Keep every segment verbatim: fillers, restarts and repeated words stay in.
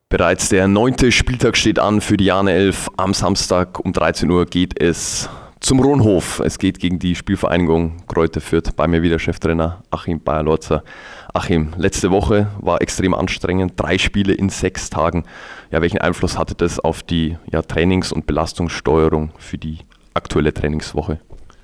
Bereits der neunte Spieltag steht an für die Jahn elf. Am Samstag um dreizehn Uhr geht es zum Rohnhof. Es geht gegen die Spielvereinigung Greuther Fürth. Bei mir wieder Cheftrainer Achim Beyer-Lorzer. Achim, letzte Woche war extrem anstrengend. Drei Spiele in sechs Tagen. Ja, welchen Einfluss hatte das auf die ja, Trainings- und Belastungssteuerung für die aktuelle Trainingswoche?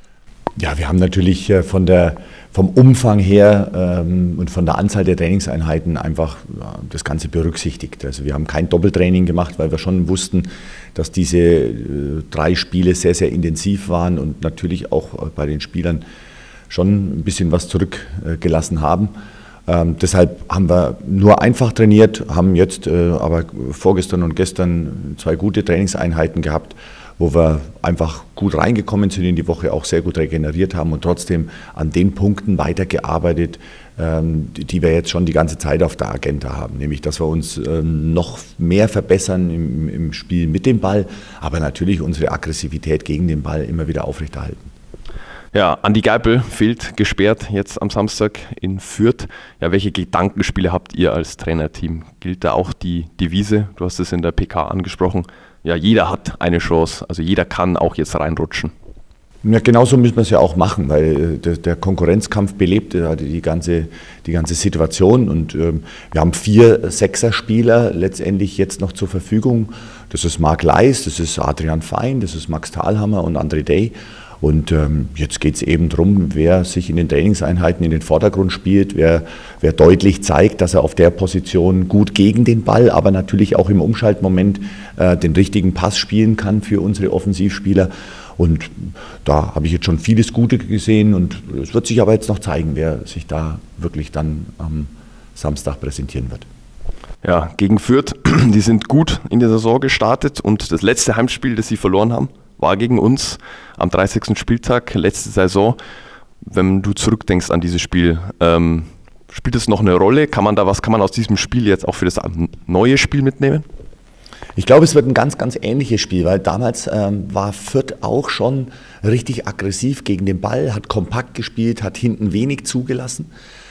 Ja, wir haben natürlich von der, vom Umfang her ähm, und von der Anzahl der Trainingseinheiten einfach ja, das Ganze berücksichtigt. Also wir haben kein Doppeltraining gemacht, weil wir schon wussten, dass diese äh, drei Spiele sehr, sehr intensiv waren und natürlich auch bei den Spielern schon ein bisschen was zurückgelassen haben. Ähm, deshalb haben wir nur einfach trainiert, haben jetzt äh, aber vorgestern und gestern zwei gute Trainingseinheiten gehabt, wo wir einfach gut reingekommen sind in die Woche, auch sehr gut regeneriert haben und trotzdem an den Punkten weitergearbeitet, ähm, die wir jetzt schon die ganze Zeit auf der Agenda haben. Nämlich, dass wir uns ähm, noch mehr verbessern im, im Spiel mit dem Ball, aber natürlich unsere Aggressivität gegen den Ball immer wieder aufrechterhalten. Ja, Andi Geipel fehlt gesperrt jetzt am Samstag in Fürth. Ja, welche Gedankenspiele habt ihr als Trainerteam? Gilt da auch die Devise? Du hast es in der P K angesprochen. Ja, jeder hat eine Chance, also jeder kann auch jetzt reinrutschen. Ja, genauso müssen wir es ja auch machen, weil der, der Konkurrenzkampf belebt die ganze, die ganze Situation und ähm, wir haben vier Sechser-Spieler letztendlich jetzt noch zur Verfügung. Das ist Marc Leis, das ist Adrian Fein, das ist Max Thalhammer und André Day. Und ähm, jetzt geht es eben darum, wer sich in den Trainingseinheiten in den Vordergrund spielt, wer, wer deutlich zeigt, dass er auf der Position gut gegen den Ball, aber natürlich auch im Umschaltmoment äh, den richtigen Pass spielen kann für unsere Offensivspieler. Und da habe ich jetzt schon vieles Gute gesehen und es wird sich aber jetzt noch zeigen, wer sich da wirklich dann am Samstag präsentieren wird. Ja, gegen Fürth, die sind gut in der Saison gestartet und das letzte Heimspiel, das sie verloren haben, war gegen uns am dreißigsten Spieltag, letzte Saison. Wenn du zurückdenkst an dieses Spiel, ähm, spielt es noch eine Rolle? Kann man da was, kann man aus diesem Spiel jetzt auch für das neue Spiel mitnehmen? Ich glaube, es wird ein ganz, ganz ähnliches Spiel, weil damals ähm, war Fürth auch schon richtig aggressiv gegen den Ball, hat kompakt gespielt, hat hinten wenig zugelassen.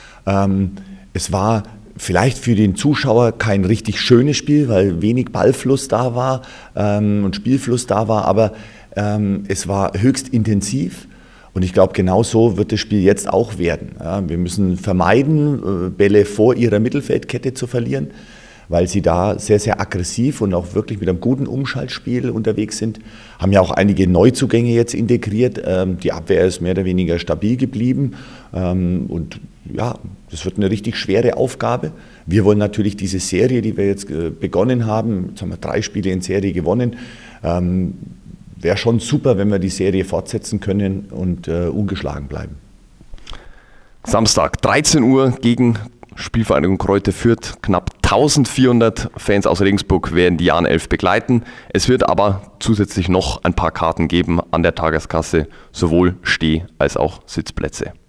Ähm, es war vielleicht für den Zuschauer kein richtig schönes Spiel, weil wenig Ballfluss da war ähm, und Spielfluss da war, aber ähm, es war höchst intensiv und ich glaube, genau so wird das Spiel jetzt auch werden. Ja, wir müssen vermeiden, äh, Bälle vor ihrer Mittelfeldkette zu verlieren, weil sie da sehr, sehr aggressiv und auch wirklich mit einem guten Umschaltspiel unterwegs sind. Haben ja auch einige Neuzugänge jetzt integriert. Ähm, die Abwehr ist mehr oder weniger stabil geblieben ähm, und ja, das wird eine richtig schwere Aufgabe. Wir wollen natürlich diese Serie, die wir jetzt äh, begonnen haben, jetzt haben wir drei Spiele in Serie gewonnen, ähm, wäre schon super, wenn wir die Serie fortsetzen können und äh, ungeschlagen bleiben. Samstag, dreizehn Uhr gegen Spielvereinigung Greuther Fürth. Knapp eintausendvierhundert Fans aus Regensburg werden die Jahn elf begleiten. Es wird aber zusätzlich noch ein paar Karten geben an der Tageskasse, sowohl Steh- als auch Sitzplätze.